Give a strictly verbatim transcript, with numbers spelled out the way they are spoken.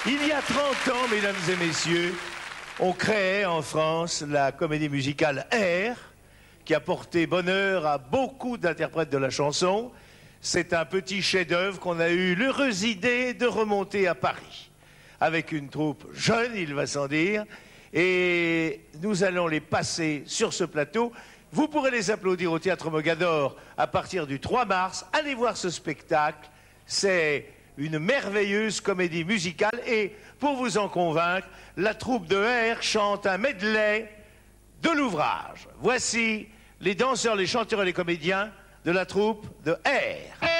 Il y a trente ans, mesdames et messieurs, on créait en France la comédie musicale R, qui a porté bonheur à beaucoup d'interprètes de la chanson. C'est un petit chef-d'œuvre qu'on a eu l'heureuse idée de remonter à Paris, avec une troupe jeune, il va sans dire, et nous allons les passer sur ce plateau. Vous pourrez les applaudir au Théâtre Mogador à partir du trois mars. Allez voir ce spectacle, c'est une merveilleuse comédie musicale et pour vous en convaincre, la troupe de R chante un medley de l'ouvrage. Voici les danseurs, les chanteurs et les comédiens de la troupe de R.